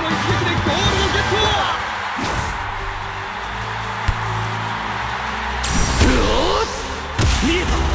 一撃でゴールのゲット。見えた。